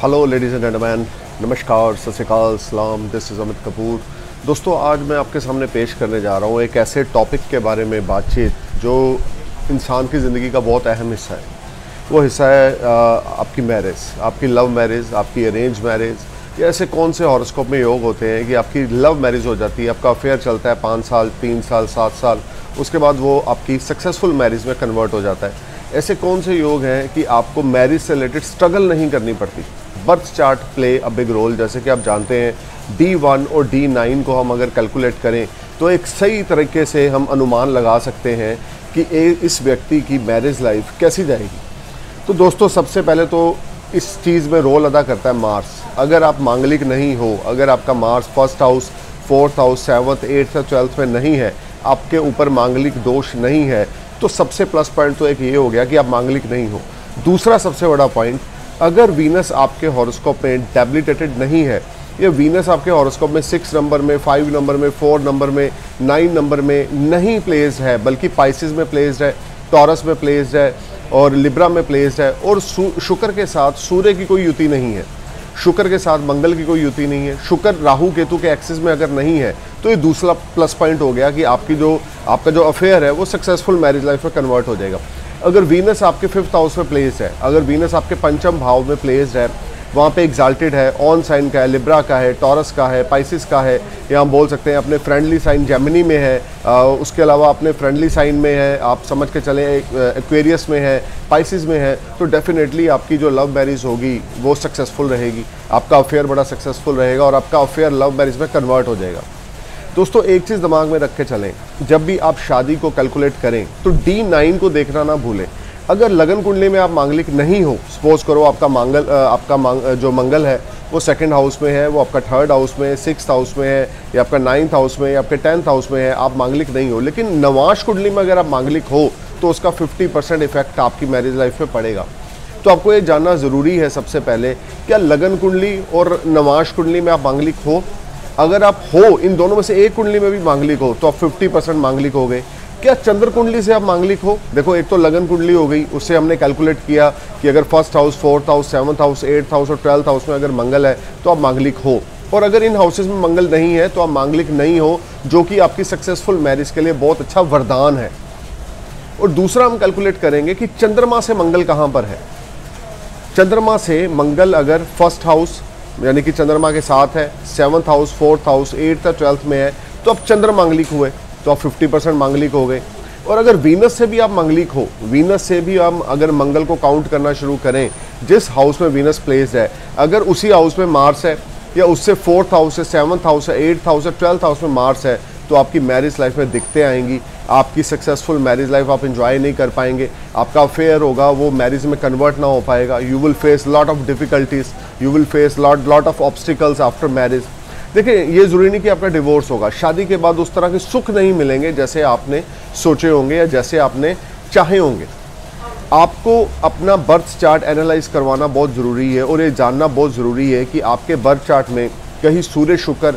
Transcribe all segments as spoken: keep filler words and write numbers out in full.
Hello ladies and gentleman, नमस्कार, सत श्री अकाल, सलाम। This is Amit Kapoor. दोस्तों, आज मैं आपके सामने पेश करने जा रहा हूँ एक ऐसे टॉपिक के बारे में बातचीत जो इंसान की ज़िंदगी का बहुत अहम हिस्सा है। वो हिस्सा है आ, आपकी मैरिज, आपकी लव मैरिज, आपकी अरेंज मैरिज। या ऐसे कौन से हॉरोस्कोप में योग होते हैं कि आपकी लव मैरिज हो जाती है, आपका अफेयर चलता है पाँच साल, तीन साल, सात साल, उसके बाद वो आपकी सक्सेसफुल मैरिज में कन्वर्ट हो जाता है। ऐसे कौन से योग हैं कि आपको मैरिज से रिलेटेड स्ट्रगल नहीं करनी पड़ती। Birth chart play a big role. जैसे कि आप जानते हैं डी वन और डी नाइन को हम अगर कैलकुलेट करें तो एक सही तरीके से हम अनुमान लगा सकते हैं कि इस व्यक्ति की मैरिज लाइफ कैसी जाएगी। तो दोस्तों, सबसे पहले तो इस चीज़ में रोल अदा करता है मार्स। अगर आप मांगलिक नहीं हो, अगर आपका Mars first house, fourth house, seventh, eighth या ट्वेल्थ में नहीं है, आपके ऊपर मांगलिक दोष नहीं है, तो सबसे प्लस पॉइंट तो एक ये हो गया कि आप मांगलिक नहीं हो। दूसरा सबसे बड़ा पॉइंट, अगर वीनस आपके हॉरोस्कोप में डेबिलिटेटेड नहीं है, या वीनस आपके हॉरोस्कोप में सिक्स नंबर में, फाइव नंबर में, फोर नंबर में, नाइन नंबर में नहीं प्लेस्ड है, बल्कि पाइसिस में प्लेस्ड है, टॉरस में प्लेस्ड है और लिब्रा में प्लेस्ड है, और शुक्र के साथ सूर्य की कोई युति नहीं है, शुक्र के साथ मंगल की कोई युति नहीं है, शुक्र राहु केतु के एक्सिस में अगर नहीं है, तो ये दूसरा प्लस पॉइंट हो गया कि आपकी जो आपका जो अफेयर है वो सक्सेसफुल मैरिज लाइफ में कन्वर्ट हो जाएगा। अगर वीनस आपके फिफ्थ हाउस में प्लेस्ड है, अगर वीनस आपके पंचम भाव में प्लेस्ड है, वहाँ पे एग्जाल्टेड है, ऑन साइन का है, लिब्रा का है, टॉरस का है, पाइसिस का है, या हम बोल सकते हैं अपने फ्रेंडली साइन जेमिनी में है, आ, उसके अलावा अपने फ्रेंडली साइन में है, आप समझ के चलें एक्वेरियस में है, पाइसिस में है, तो डेफिनेटली आपकी जो लव मैरिज होगी वो सक्सेसफुल रहेगी, आपका अफेयर बड़ा सक्सेसफुल रहेगा और आपका अफेयर लव मैरिज में कन्वर्ट हो जाएगा। दोस्तों, एक चीज़ दिमाग में रख के चलें, जब भी आप शादी को कैलकुलेट करें तो डी नाइन को देखना ना भूलें। अगर लगन कुंडली में आप मांगलिक नहीं हो, सपोज करो आपका मंगल आपका मांग, जो मंगल है वो सेकंड हाउस में है, वो आपका थर्ड हाउस में, सिक्स्थ हाउस में है, या आपका नाइन्थ हाउस में, या आपके टेंथ हाउस में है, आप मांगलिक नहीं हो, लेकिन नवाश कुंडली में अगर आप मांगलिक हो तो उसका फिफ्टी परसेंट इफेक्ट आपकी मैरिज लाइफ में पड़ेगा। तो आपको ये जानना ज़रूरी है सबसे पहले, क्या लगन कुंडली और नवाश कुंडली में आप मांगलिक हो? अगर आप हो, इन दोनों में से एक कुंडली में भी मांगलिक हो, तो आप फिफ्टी परसेंट मांगलिक हो गए। क्या चंद्र कुंडली से आप मांगलिक हो? देखो, एक तो लगन कुंडली हो गई, उससे हमने कैलकुलेट किया कि अगर first house, fourth house, seventh house, eighth house और ट्वेल्थ हाउस में अगर मंगल है तो आप मांगलिक हो, और अगर इन हाउसेज में मंगल नहीं है तो आप मांगलिक नहीं हो, जो कि आपकी सक्सेसफुल मैरिज के लिए बहुत अच्छा वरदान है। और दूसरा हम कैलकुलेट करेंगे कि चंद्रमा से मंगल कहाँ पर है। चंद्रमा से मंगल अगर फर्स्ट हाउस यानी कि चंद्रमा के साथ है, seventh house, fourth house, eighth या ट्वेल्थ में है, तो आप चंद्र मांगलिक हुए, तो आप फिफ्टी परसेंट मांगलिक हो गए। और अगर वीनस से भी आप मांगलिक हो, वीनस से भी हम अगर मंगल को काउंट करना शुरू करें, जिस हाउस में वीनस प्लेस्ड है, अगर उसी हाउस में मार्स है, या उससे फोर्थ हाउस है, सेवन्थ हाउस है, एट्थ हाउस है, ट्वेल्थ हाउस में मार्स है, तो आपकी मैरिज लाइफ में दिक्कतें आएंगी, आपकी सक्सेसफुल मैरिज लाइफ आप एंजॉय नहीं कर पाएंगे, आपका अफेयर होगा वो मैरिज में कन्वर्ट ना हो पाएगा। You will face lot of difficulties, you will face lot lot of obstacles after marriage. देखिए, ये ज़रूरी नहीं कि आपका डिवोर्स होगा, शादी के बाद उस तरह के सुख नहीं मिलेंगे जैसे आपने सोचे होंगे या जैसे आपने चाहे होंगे। आपको अपना बर्थ चार्ट एनालाइज करवाना बहुत ज़रूरी है, और ये जानना बहुत ज़रूरी है कि आपके बर्थ चार्ट में कहीं सूर्य शुक्र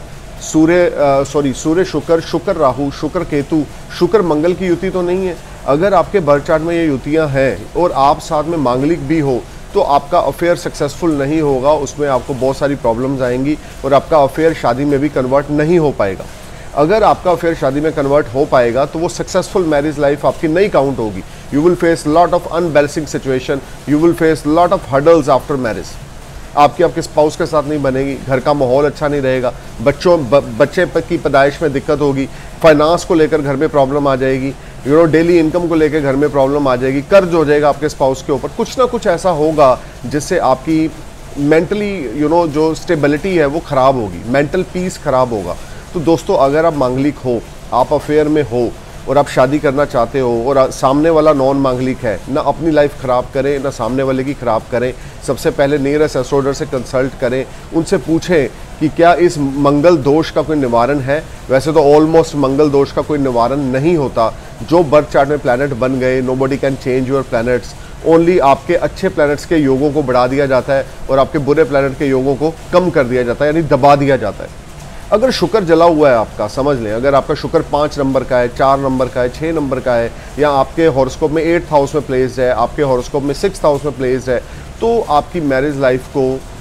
सूर्य सॉरी सूर्य शुक्र, शुक्र राहु, शुक्र केतु, शुक्र मंगल की युति तो नहीं है। अगर आपके बर्थ चार्ट में ये युतियाँ हैं और आप साथ में मांगलिक भी हो, तो आपका अफेयर सक्सेसफुल नहीं होगा, उसमें आपको बहुत सारी प्रॉब्लम्स आएंगी और आपका अफेयर शादी में भी कन्वर्ट नहीं हो पाएगा। अगर आपका अफेयर शादी में कन्वर्ट हो पाएगा तो वो सक्सेसफुल मैरिज लाइफ आपकी नहीं काउंट होगी। You will face lot of unbalancing situation, you will face lot of hurdles after marriage. आपकी आपके स्पाउस के साथ नहीं बनेगी, घर का माहौल अच्छा नहीं रहेगा, बच्चों ब, बच्चे की पैदाइश में दिक्कत होगी, फाइनेंस को लेकर घर में प्रॉब्लम आ जाएगी, यू नो डेली इनकम को लेकर घर में प्रॉब्लम आ जाएगी, कर्ज हो जाएगा आपके स्पाउस के ऊपर, कुछ ना कुछ ऐसा होगा जिससे आपकी मेंटली यू नो जो स्टेबिलिटी है वो ख़राब होगी, मेंटल पीस ख़राब होगा। तो दोस्तों, अगर आप मांगलिक हो, आप अफेयर में हो और आप शादी करना चाहते हो और सामने वाला नॉन मांगलिक है, ना अपनी लाइफ ख़राब करें ना सामने वाले की ख़राब करें। सबसे पहले नियरेस्ट एस्ट्रोलॉजर से कंसल्ट करें, उनसे पूछें कि क्या इस मंगल दोष का कोई निवारण है। वैसे तो ऑलमोस्ट मंगल दोष का कोई निवारण नहीं होता, जो बर्थ चार्ट में प्लैनेट बन गए, nobody can change your planets, only आपके अच्छे प्लैनेट्स के योगों को बढ़ा दिया जाता है और आपके बुरे प्लैनेट के योगों को कम कर दिया जाता है, यानी दबा दिया जाता है। अगर शुक्र जला हुआ है आपका, समझ लें, अगर आपका शुक्र पाँच नंबर का है, चार नंबर का है, छः नंबर का है, या आपके हॉरोस्कोप में एट्थ हाउस में प्लेस्ड है, आपके हॉरोस्कोप में सिक्स्थ हाउस में प्लेस्ड है, तो आपकी मैरिज लाइफ को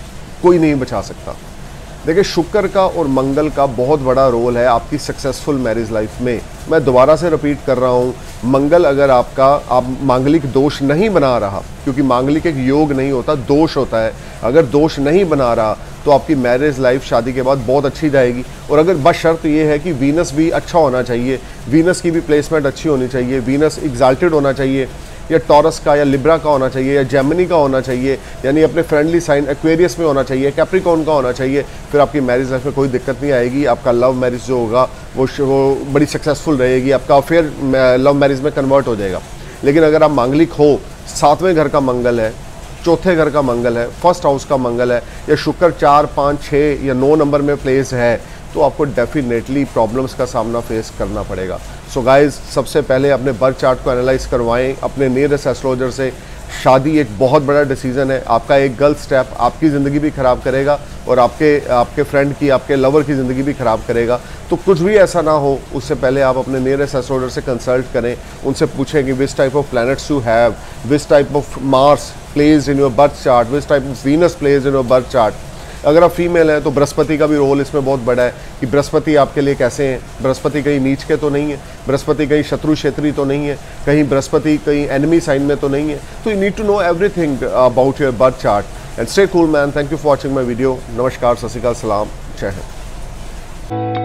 कोई नहीं बचा सकता। देखिए, शुक्र का और मंगल का बहुत बड़ा रोल है आपकी सक्सेसफुल मैरिज लाइफ में। मैं दोबारा से रिपीट कर रहा हूँ, मंगल अगर आपका आप मांगलिक दोष नहीं बना रहा, क्योंकि मांगलिक एक योग नहीं होता, दोष होता है, अगर दोष नहीं बना रहा तो आपकी मैरिज लाइफ शादी के बाद बहुत अच्छी जाएगी। और अगर बस शर्त ये है कि वीनस भी अच्छा होना चाहिए, वीनस की भी प्लेसमेंट अच्छी होनी चाहिए, वीनस एग्जाल्टेड होना चाहिए, या टॉरस का या लिब्रा का होना चाहिए, या जेमिनी का होना चाहिए, यानी अपने फ्रेंडली साइन एक्वेरियस में होना चाहिए, कैप्रिकॉर्न का होना चाहिए, फिर आपकी मैरिज लाइफ में कोई दिक्कत नहीं आएगी। आपका लव मैरिज जो होगा वो वो बड़ी सक्सेसफुल रहेगी, आपका अफेयर लव मैरिज में कन्वर्ट हो जाएगा। लेकिन अगर आप मांगलिक हो, सातवें घर का मंगल है, चौथे घर का मंगल है, फर्स्ट हाउस का मंगल है, या शुक्र चार पाँच छः या नौ नंबर में प्लेस है, तो आपको डेफिनेटली प्रॉब्लम्स का सामना फेस करना पड़ेगा। सो so गाइज, सबसे पहले अपने बर्थ चार्ट को एनालाइज करवाएं अपने नियरेस्ट एस्ट्रोलॉजर से। शादी एक बहुत बड़ा डिसीजन है, आपका एक गलत स्टेप आपकी ज़िंदगी भी ख़राब करेगा और आपके आपके फ्रेंड की, आपके लवर की ज़िंदगी भी ख़राब करेगा। तो कुछ भी ऐसा ना हो, उससे पहले आप अपने नियरेस्ट एस्ट्रोलॉजर से कंसल्ट करें, उनसे पूछें कि which type of planets you have, which type of Mars plays in your birth chart, which type of Venus plays in your birth chart. अगर आप फीमेल हैं तो बृहस्पति का भी रोल इसमें बहुत बड़ा है कि बृहस्पति आपके लिए कैसे हैं, बृहस्पति कहीं नीच के तो नहीं है, बृहस्पति कहीं शत्रु क्षेत्री तो नहीं है, कहीं बृहस्पति कहीं एनिमी साइन में तो नहीं है। तो you need to know everything about your birth chart and stay cool man. Thank you for watching my video. नमस्कार, सत श्री अकाल, सलाम, जय हिंद।